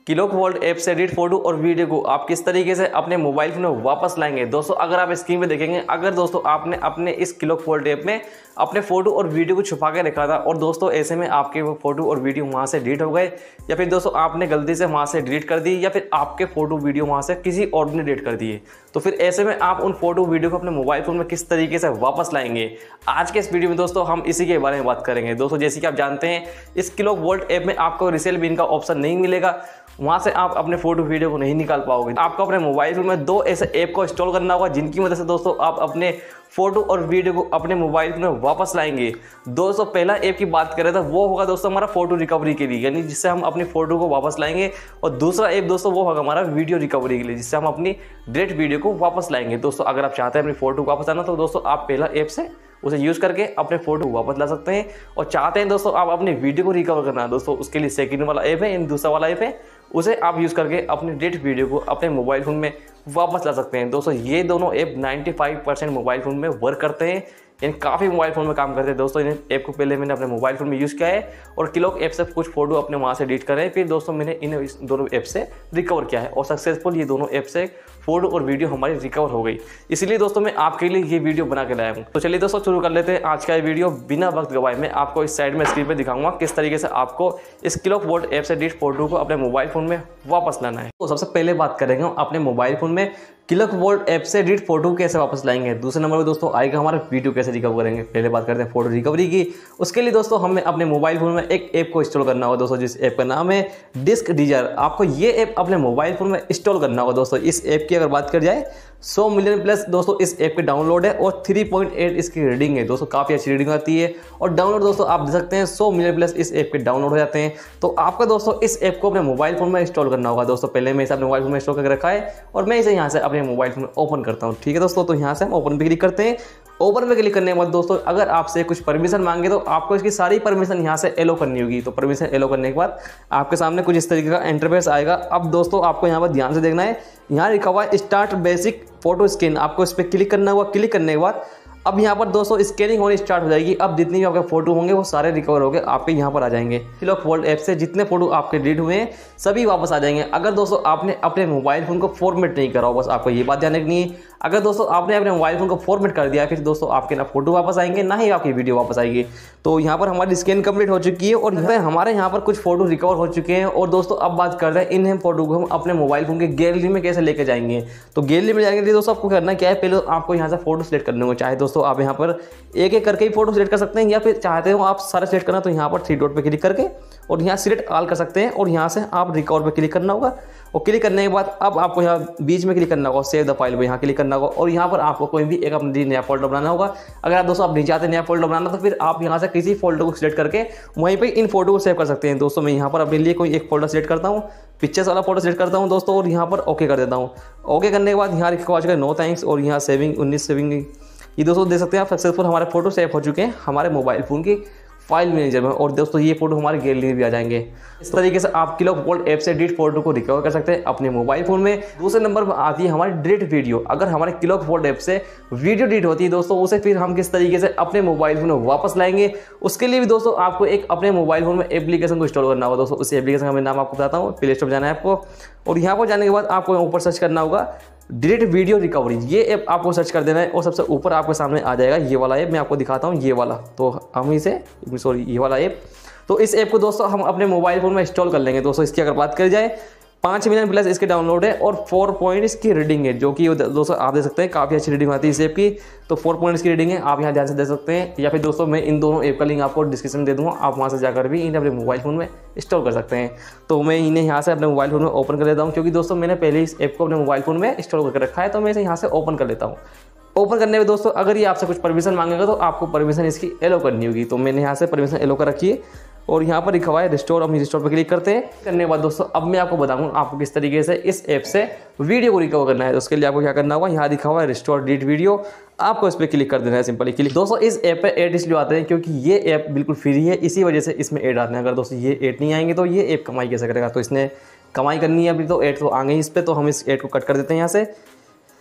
Clock vault app से edit photo और video को आप किस तरीके से अपने मोबाइल फोन में वापस लाएंगे। दोस्तों अगर आप स्क्रीन पे देखेंगे, अगर दोस्तों आपने अपने इस क्लॉक वॉल्ट ऐप में अपने फोटो और वीडियो को छुपा के रखा था और दोस्तों ऐसे में आपके वो फोटो और वीडियो वहाँ से डिलीट हो गए, या फिर दोस्तों आपने गलती से वहाँ से डिलीट कर दी, या फिर आपके फोटो वीडियो वहाँ से किसी और ने डिलीट कर दिए, तो फिर ऐसे में आप उन फोटो वीडियो को अपने मोबाइल फोन में किस तरीके से वापस लाएंगे। आज के इस वीडियो में दोस्तों हम इसी के बारे में बात करेंगे। दोस्तों जैसे कि आप जानते हैं, इस क्लॉक वॉल्ट ऐप में आपको रीसेल बिन का ऑप्शन नहीं मिलेगा, वहाँ से आप अपने फोटो वीडियो को नहीं निकाल पाओगे। आपको अपने मोबाइल फोन में दो ऐसे ऐप को इंस्टॉल करना होगा जिनकी मदद से दोस्तों आप अपने फोटो और वीडियो को अपने मोबाइल फोन में वापस लाएंगे। दोस्तों पहला ऐप की बात करें तो वो होगा दोस्तों हमारा फोटो रिकवरी के लिए, यानी जिससे हम अपनी फोटो को वापस लाएंगे, और दूसरा ऐप दोस्तों वो होगा हमारा वीडियो रिकवरी के लिए, जिससे हम अपनी डिलीट वीडियो को वापस लाएंगे। दोस्तों अगर आप चाहते हैं अपनी फोटो को वापस लाना तो दोस्तों आप पहला ऐप से उसे यूज़ करके अपने फोटो को वापस ला सकते हैं, और चाहते हैं दोस्तों आप अपनी वीडियो को रिकवर करना दोस्तों उसके लिए सेकंड वाला ऐप है, दूसरा वाला ऐप है, उसे आप यूज़ करके अपनी डिलीट वीडियो को अपने मोबाइल फोन में वापस ला सकते हैं। दोस्तों ये दोनों ऐप 95% मोबाइल फ़ोन में वर्क करते हैं, यानी काफ़ी मोबाइल फ़ोन में काम करते हैं। दोस्तों इन ऐप को पहले मैंने अपने मोबाइल फ़ोन में यूज़ किया है और क्लॉक ऐप से कुछ फोटो अपने वहाँ से डिलीट करे, फिर दोस्तों मैंने इन दोनों ऐप से रिकवर किया है और सक्सेसफुल ये दोनों ऐप से फोटो और वीडियो हमारी रिकवर हो गई। इसलिए दोस्तों मैं आपके लिए ये वीडियो बना के लाया हूँ। तो चलिए दोस्तों शुरू कर लेते हैं आज का ये वीडियो बिना वक्त गवाए। मैं आपको इस साइड में स्क्रीन पर दिखाऊंगा किस तरीके से आपको इस क्लॉक वॉल्ट ऐप से डिलीट फोटो को अपने मोबाइल फ़ोन में वापस लाना है। तो सबसे पहले बात करेंगे हम अपने मोबाइल फ़ोन में क्लॉक वॉल्ट ऐप से डिलीट फोटो कैसे वापस लाएंगे। दूसरे नंबर पर दोस्तों आएगा हमारा वीडियो कैसे रिकवर करेंगे। पहले बात करते हैं फोटो रिकवरी की। उसके लिए दोस्तों हमें अपने मोबाइल फोन में एक ऐप को इंस्टॉल करना होगा दोस्तों, जिस ऐप का नाम है डिस्क डीजर। आपको ये ऐप अपने मोबाइल फोन में इंस्टॉल करना होगा। दोस्तों इस ऐप की अगर बात कर जाए 100 मिलियन प्लस दोस्तों इस ऐप के डाउनलोड है और 3.8 इसकी रीडिंग है। दोस्तों काफ़ी अच्छी रीडिंग आती है और डाउनलोड दोस्तों आप देख सकते हैं 100 मिलियन प्लस इस ऐप के डाउनलोड हो जाते हैं। तो आपका दोस्तों इस ऐप को अपने मोबाइल फोन में इंस्टॉल करना होगा। दोस्तों पहले मैं इसे अपने मोबाइल फोन में इंस्टॉल करके रखा है और मैं इसे यहाँ से अपने मोबाइल फोन में ओपन करता हूँ। ठीक है दोस्तों, तो यहाँ से हम ओपन पे क्लिक करते हैं। ओपन पे क्लिक करने के बाद दोस्तों अगर आपसे कुछ परमिशन मांगे तो आपको इसकी सारी परमिशन यहाँ से एलो करनी होगी। तो परमिशन एलो करने के बाद आपके सामने कुछ इस तरीके का इंटरफेस आएगा। अब दोस्तों आपको यहाँ पर ध्यान से देखना है, यहाँ लिखा हुआ है स्टार्ट बेसिक फोटो स्कैन। आपको इस पर क्लिक करना होगा। क्लिक करने के बाद अब यहाँ पर दोस्तों स्कैनिंग होनी स्टार्ट हो जाएगी। अब जितनी भी आपके फोटो होंगे वो सारे रिकवर होकर आपके यहाँ पर आ जाएंगे। क्लॉक वॉल्ट ऐप से जितने फोटो आपके डिलीट हुए हैं सभी वापस आ जाएंगे। अगर दोस्तों आपने अपने मोबाइल फोन को फॉर्मेट नहीं करा हो, बस आपको ये बात ध्यान रखनी है। अगर दोस्तों आपने अपने मोबाइल फोन को फॉर्मेट कर दिया फिर दोस्तों आपके ना फोटो वापस आएंगे ना ही आपकी वीडियो वापस आएगी। तो यहाँ पर हमारी स्कैन कंप्लीट हो चुकी है और हमारे यहाँ पर कुछ फोटो रिकवर हो चुके हैं। और दोस्तों अब बात करते हैं इन फोटो को हम अपने मोबाइल फोन के गैलरी में कैसे लेके जाएंगे। तो गैलरी में जाएंगे दोस्तों आपको करना क्या है, पहले आपको यहाँ से फोटो सिलेक्ट करने होंगे। चाहे दोस्तों आप यहाँ पर एक एक करके ही फोटो सिलेक्ट कर सकते हैं, या फिर चाहते हो आप सारे सिलेक्ट करना तो यहाँ पर 3 डॉट पे क्लिक करके और यहाँ सिलेक्ट ऑल कर सकते हैं और यहाँ से आप रिकवर पे क्लिक करना होगा। और क्लिक करने के बाद अब आपको यहाँ बीच में क्लिक करना होगा, सेव द फाइल पे यहाँ क्लिक करना होगा और यहाँ पर आपको कोई भी एक अपनी नया फोल्डर बनाना होगा। अगर आप दोस्तों आप नहीं चाहते नया फोल्डर बनाना तो फिर आप यहाँ से किसी फोल्डर को सिलेक्ट करके वहीं पे इन फोटो को सेव कर सकते हैं। दोस्तों मैं यहाँ पर अपने लिए कोई एक फोल्डर सेलेक्ट करता हूँ, पिक्चर्स वाला फोटो सेलेक्ट करता हूँ दोस्तों और यहाँ पर ओके कर देता हूँ। ओके करने के बाद यहाँ लिखा हुआ नो थैंक्स और यहाँ सेविंग 19 सेविंग ये दोस्तों देख सकते हैं आप सक्सेसफुल हमारे फोटो सेव हो चुके हैं हमारे मोबाइल फोन की फाइल मैनेजर में। और दोस्तों ये फोटो हमारे गैलरी में भी आ जाएंगे। इस तरीके से आप क्लॉक वॉल्ट ऐप से डिलीट फोटो को रिकवर कर सकते हैं अपने मोबाइल फोन में। दूसरे नंबर पर आती है हमारी डिलीट वीडियो। अगर हमारे क्लॉक वॉल्ट ऐप से वीडियो डिलीट होती है दोस्तों, उसे फिर हम किस तरीके से अपने मोबाइल फोन में वापस लाएंगे, उसके लिए भी दोस्तों आपको एक अपने मोबाइल फोन में एप्लीकेशन को इंस्टॉल करना होगा। दोस्तों उस एप्लीकेशन का मैं नाम आपको बताता हूँ। प्ले स्टोर पर जाना है आपको और यहाँ पर जाने के बाद आपको ऊपर सर्च करना होगा डिलीट वीडियो रिकवरी। ये ऐप आपको सर्च कर देना है और सबसे ऊपर आपके सामने आ जाएगा ये वाला ऐप। मैं आपको दिखाता हूँ ये वाला, तो हम इसे ये वाला ऐप। तो इस ऐप को दोस्तों हम अपने मोबाइल फोन में इंस्टॉल कर लेंगे। दोस्तों इसकी अगर बात करी जाए 5 मिलियन प्लस इसके डाउनलोड है और 4 पॉइंट इसकी रीडिंग है, जो कि दोस्तों आप देख सकते हैं काफ़ी अच्छी रीडिंग आती है इस ऐप की। तो 4 पॉइंट इसकी रीडिंग है, आप यहाँ ध्यान से देख सकते हैं। या फिर दोस्तों मैं इन दोनों ऐप का लिंक आपको डिस्क्रिप्शन में दे दूँगा, आप वहाँ से जाकर भी इन्हें अपने मोबाइल फोन में इंस्टॉल कर सकते हैं। तो मैं इन्हें यहाँ से अपने मोबाइल फोन में ओपन कर लेता हूँ, क्योंकि दोस्तों मैंने पहले इस ऐप को अपने मोबाइल फोन में इंस्टॉल करके रखा है, तो मैं इसे यहाँ से ओपन कर लेता हूँ। ओपन करने में दोस्तों अगर ये आपसे कुछ परमिशन मांगेगा तो आपको परमिशन इसकी एलो करनी होगी। तो मैंने यहाँ से परमिशन एलो कर रखी है और यहाँ पर लिखा हुआ है रिस्टोर। हम रिस्टोर पर क्लिक करते हैं। करने के बाद दोस्तों अब मैं आपको बताऊंगा आपको किस तरीके से इस ऐप से वीडियो को रिकवर करना है। तो उसके लिए आपको क्या करना होगा, यहाँ लिखा हुआ है रिस्टोर डिलीट वीडियो, आपको इस पर क्लिक कर देना है, सिंपली क्लिक। दोस्तों इस ऐप पे ऐड इसलिए आते हैं क्योंकि ये ऐप बिल्कुल फ्री है, इसी वजह से इसमें ऐड आते हैं। अगर दोस्तों ये ऐड नहीं आएंगे तो ये ऐप कमाई कैसे करेगा। तो इसने कमाई करनी है अभी, तो ऐड तो आ गई इस पर, तो हम इस ऐड को कट कर देते हैं यहाँ से।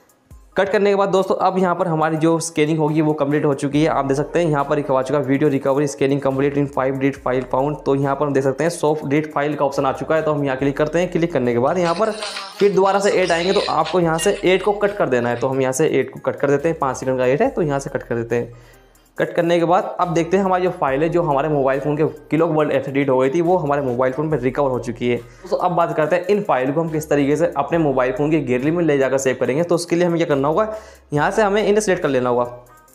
कट करने के बाद दोस्तों अब यहाँ पर हमारी जो स्कैनिंग होगी वो कंप्लीट हो चुकी है। आप देख सकते हैं यहाँ पर एक आ चुका video recovery scanning complete in 5 digit file found. तो यहाँ पर हम देख सकते हैं सॉफ्ट डिजिट फाइल का ऑप्शन आ चुका है। तो हम यहाँ क्लिक करते हैं। क्लिक करने के बाद यहाँ पर फिर दोबारा से 8 आएंगे, तो आपको यहाँ से 8 को कट कर देना है। तो हम यहाँ से 8 को कट कर देते हैं। 5 सेकंड का 8 है तो यहाँ से कट कर देते हैं। कट करने के बाद अब देखते हैं हमारी जो फाइल है जो हमारे मोबाइल फ़ोन के किलोक वर्ल्ड ऐप से डिलीट हो गई थी वो हमारे मोबाइल फ़ोन पर रिकवर हो चुकी है। तो अब बात करते हैं इन फाइल को हम किस तरीके से अपने मोबाइल फ़ोन की गैलरी में ले जाकर सेव करेंगे। तो उसके लिए हमें क्या करना होगा, यहाँ से हमें इन्हें सेलेक्ट कर लेना होगा।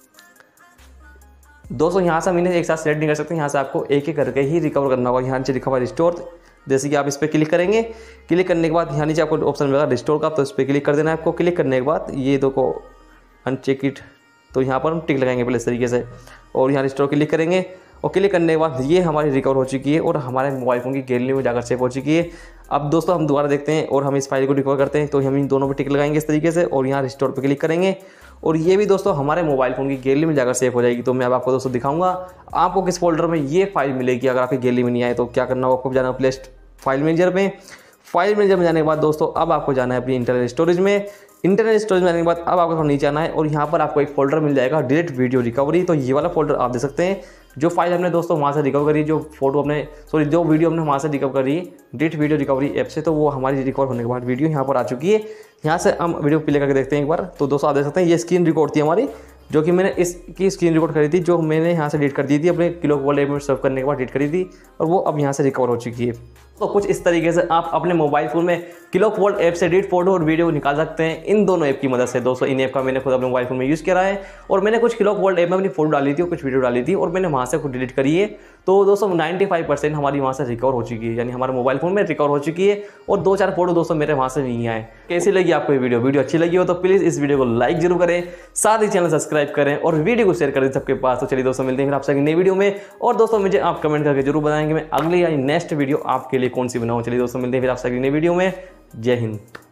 दोस्तों यहाँ से हम इन्हें एक साथ सेलेक्ट नहीं कर सकते, यहाँ से आपको एक एक करके ही रिकवर करना होगा। यहाँ नीचे लिखा हुआ रिस्टोर, जैसे कि आप इस पर क्लिक करेंगे। क्लिक करने के बाद यहाँ नीचे आपको ऑप्शन मिलेगा रिस्टोर का, तो इस पर क्लिक कर देना है आपको। क्लिक करने के बाद ये देखो अनचेक इट, तो यहाँ पर हम टिक लगाएंगे पहले इस तरीके से और यहाँ रिस्टोर क्लिक करेंगे। और क्लिक करने के बाद ये हमारी रिकवर हो चुकी है और हमारे मोबाइल फ़ोन की गैलरी में जाकर सेव हो चुकी है। अब दोस्तों हम दोबारा देखते हैं और हम इस फाइल को रिकवर करते हैं। तो हम इन दोनों पे टिक लगाएंगे इस तरीके से और यहाँ रिस्टोर पे क्लिक करेंगे और ये भी दोस्तों हमारे मोबाइल फ़ोन की गैलरी में जाकर सेव हो जाएगी। तो मैं अब आपको दोस्तों दिखाऊंगा आपको किस फोल्डर में ये फाइल मिलेगी। अगर आपकी गैलरी में नहीं आए तो क्या करना होगा, आपको जाना प्ले फाइल मैनेजर में। फाइल मैनेजर में जाने के बाद दोस्तों अब आपको जाना है अपनी इंटरनल स्टोरेज में। इंटरनल स्टोरेज में जाने के बाद अब आपको थोड़ा नीचे आना है और यहाँ पर आपको एक फोल्डर मिल जाएगा डिलीट वीडियो रिकवरी। तो ये वाला फोल्डर आप देख सकते हैं, जो फाइल हमने दोस्तों वहाँ से रिकवर करी, जो फोटो हमने जो वीडियो हमने वहाँ से रिकवर करी डिलीट वीडियो रिकवरी ऐप से, तो वो हमारी रिकवर होने के बाद वीडियो यहाँ पर आ चुकी है। यहाँ से हम वीडियो प्ले करके देखते हैं एक बार। तो दोस्तों आप देख सकते हैं ये स्क्रीन रिकॉर्ड थी हमारी, जो कि मैंने इसकी स्क्रीन रिकॉर्ड करी थी, जो मैंने यहाँ से डिलीट कर दी थी अपने किलोक वर्ल्ड ऐप में सर्व करने के बाद डिलीट करी थी और वो अब यहाँ से रिकवर हो चुकी है। तो कुछ इस तरीके से आप अपने मोबाइल फ़ोन में किलोक वर्ल्ड ऐप से डिलीट फोटो और वीडियो निकाल सकते हैं इन दोनों ऐप की मदद से। दोस्तों इन ऐप का मैंने खुद अपने मोबाइल फ़ोन में यूज़ किया है और मैंने कुछ किलोक वर्ल्ड ऐप में अपनी फोटो डाली थी और कुछ वीडियो डाली थी और मैंने वहाँ से खुद डिलीट करी है। तो दोस्तों 95% हमारी वहाँ से रिकवर हो चुकी है, यानी हमारे मोबाइल फ़ोन में रिकवर हो चुकी है और 2-4 फोटो दोस्तों मेरे वहाँ से नहीं आए। कैसी लगी आपको ये वीडियो अच्छी लगी हो तो प्लीज़ इस वीडियो को लाइक जरूर करें, साथ ही चैनल सब्सक्राइब करें और वीडियो को शेयर करें सबके पास। तो चलिए दोस्तों मिलते हैं फिर आपसे नई वीडियो में और दोस्तों मुझे आप कमेंट करके जरूर बताएंगे मैं अगली यानी नेक्स्ट वीडियो आपके लिए कौन सी बनाऊँ। चलिए दोस्तों मिलते हैं फिर आपसे नई वीडियो में। जय हिंद।